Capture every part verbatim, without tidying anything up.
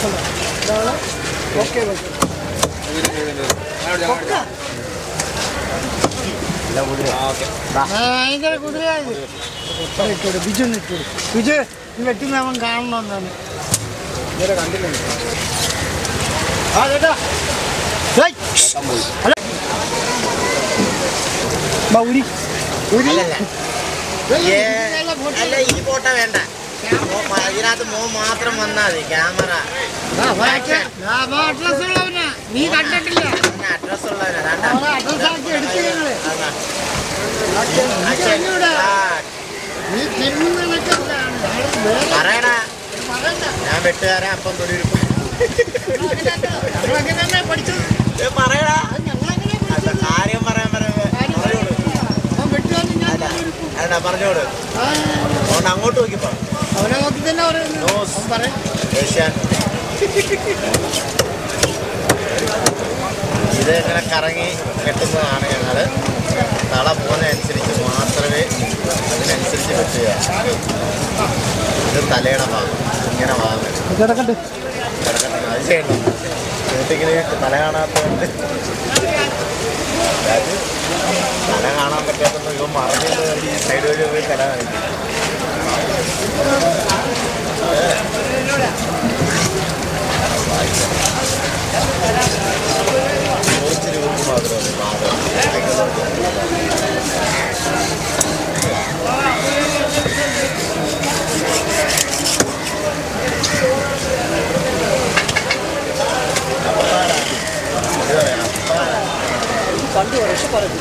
Okay ഭയങ്കര കുതിരയായത് ഇട്ടോട് ബിജു ഇട്ടോട് ബിജു വെട്ടുന്ന അവൻ കാണണമെന്നാണ് ഇവരെ കണ്ടിട്ടുണ്ട്. ആ ചേട്ടാ ഉരി അല്ല ഈ ഫോട്ടോ വേണ്ട, ഇതിനകത്ത് മോ മാത്രം വന്നാൽ മതി. ക്യാമറ നീ കണ്ടിട്ടില്ല അഡ്രസ് ഉള്ളവനാ പറയണ. ഞാൻ വെട്ടുകാരാ അപ്പം തൊഴിലിരിക്കും പറയടാ. കാര്യം പറയാൻ പറയാ പറഞ്ഞോട്. അതുകൊണ്ട് അങ്ങോട്ട് നോക്കിപ്പോ അവനെ നോക്കി തന്നെ ഇത് ഇങ്ങനെ കറങ്ങി കെട്ടുന്നതാണ് ഞങ്ങള്. തള പോകുന്നതനുസരിച്ച് മാത്രമേ അതിനനുസരിച്ച് വെട്ടുക. ഇത് തലയുടെ ഭാഗം ഇങ്ങനെ ഭാഗം കിടക്കട്ടെ. അത് ചെയ്യണം. വീട്ടിങ്ങനെ തല കാണാത്തതുകൊണ്ട് തല കാണാൻ പറ്റാത്തത് ഇവ മറഞ്ഞത് ഈ സൈഡ് വഴി പോയി തല കാണിക്കും. കുറച്ച് രൂപ മാത്രമേ ഭാഗം പണ്ട് വർഷം പറഞ്ഞു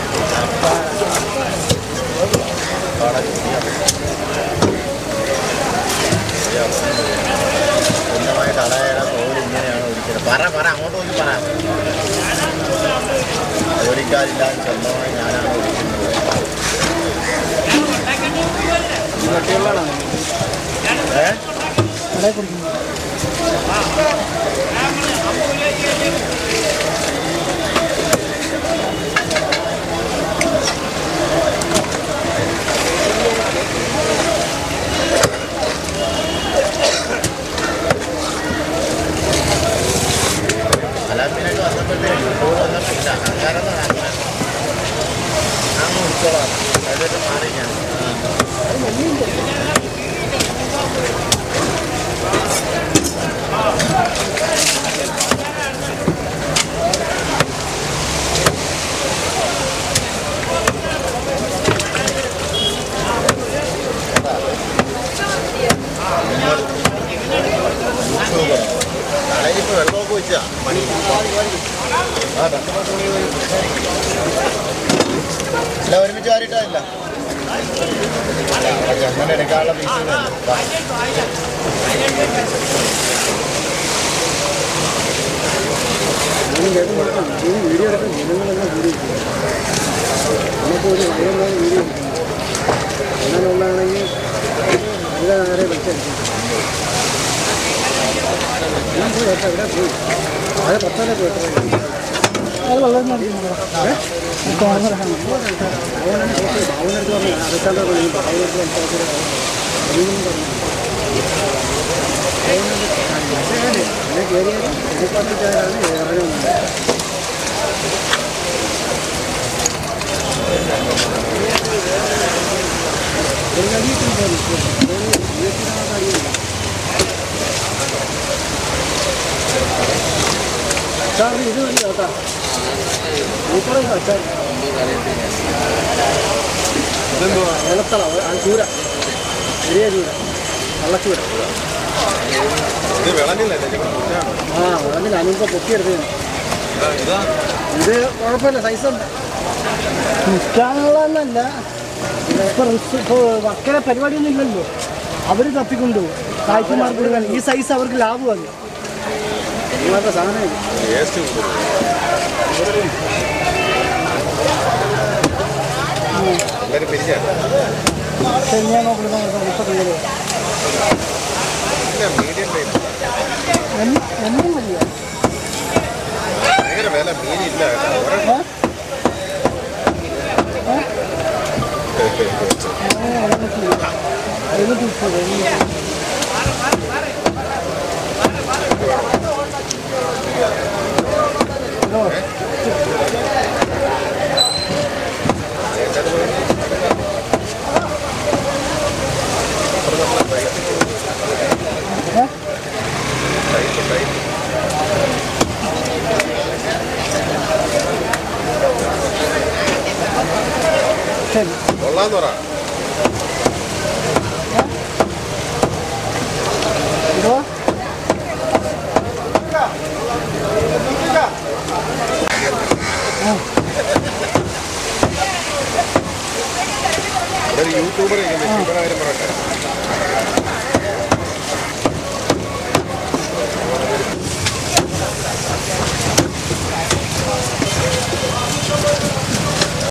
സ്വന്തമായി തടയുടെ തോല് ഇങ്ങനെയാണ് ഒരിക്കലും. പറ പറ അങ്ങോട്ട് നോക്കി പറ. ജോലിക്കാരില്ലാതെ സ്വന്തമായി ഞാനാണ് ഒരിക്കുന്നത്. ഏ അലാമിനൊക്കെ വന്നപ്പോഴത്തേക്ക് ഇപ്പോൾ വന്നപ്പോഴില്ല ആൾക്കാരൊന്നും ഞാൻ വിളിച്ചോളാം. അതായിട്ട് മാറി ഞാൻ കളയിലിപ്പോൾ വെള്ളമൊക്കെ വെച്ചാ പണി. ആ രണ്ട് മാസം എല്ലാം ഒരുമിച്ച് വാരിയിട്ടില്ല. അങ്ങനെ എടുക്കാനുള്ള പീസുകളല്ല. വീഡിയോ എടുക്കാൻ ജനങ്ങളെല്ലാം കൂടി നമുക്ക് ഒരു വൈകുന്നേരം വീഡിയോ അങ്ങനെയുള്ളതാണെങ്കിൽ നല്ല നേരെ വെച്ചെടുക്കും. ഞാൻ പോയി കേട്ടോ ഇവിടെ പോയി അത് പത്തര പോയിട്ട് അത് വെള്ളം ഭാവനെടുത്ത് പറഞ്ഞു അതൊക്കെ പറഞ്ഞു ഭാവനെടുത്ത് സംസാരിച്ചത് അങ്ങനെ കയറിയാലും എതിർപ്പാർട്ടിക്കാരാണ് ഇറങ്ങുന്നത്. ഒരു കടിയിട്ടും കടിയില്ല. സാറിന് ഇത് മതി കേട്ടാ. മൂപ്പറയും അച്ചാർ ഏലത്തള ആ ചൂര ചെറിയ ചൂര കള്ളച്ചൂര. ആ വിളഞ്ഞില്ല. അതിനിപ്പോൾ പൊക്കിയെടുത്തത് ഇത് കുഴപ്പമില്ല. സൈസുണ്ട്. നിൽക്കാനുള്ളതല്ല. ഇപ്പം ഇപ്പോൾ വക്കല പരിപാടിയൊന്നും ഇല്ലല്ലോ. അവർ തപ്പിക്കൊണ്ടുപോകും കായ്ക്കുമാർക്ക് കൊടുക്കാൻ. ഈ സൈസ് അവർക്ക് ലാഭമാണ്. ഇങ്ങനത്തെ സാധനം ഞാൻ നോക്കണം. എന്നും മതിയോ? ശരി കൊള്ളാന്ന് പറ ഇതോ ഒരു യൂട്യൂബർ കാര്യം പറയട്ടെ